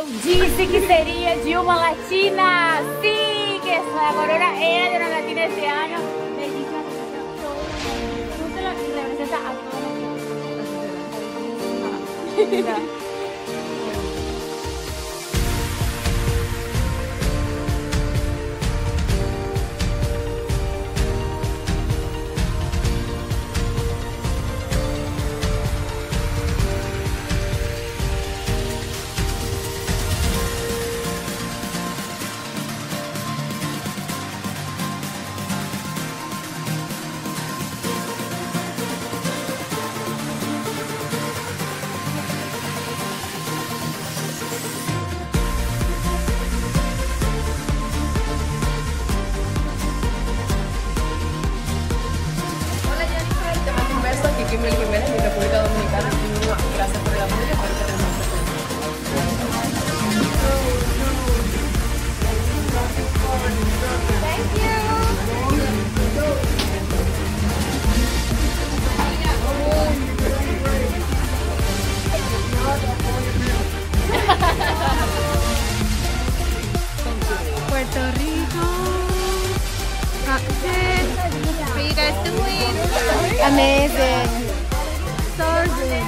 disse que seria de uma latina. Sim, que essa Aurora era de una latina este año. Me dijo justo lo que representa a todos. Mi República Dominicana. Gracias por el apoyo. Espero que tengan Puerto Rico. How you guys doing? Amazing. So good.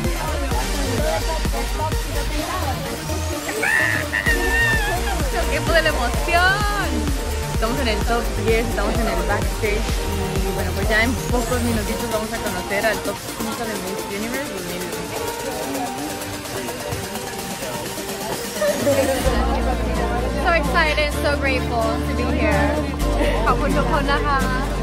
¡Qué de la emoción! Estamos en el top 10, estamos en el backstage y bueno, pues ya en pocos minutitos vamos a conocer al top 5 de Miss Universe 2020. So excited, so grateful to be here. ขอบคุณทุกคนนะคะ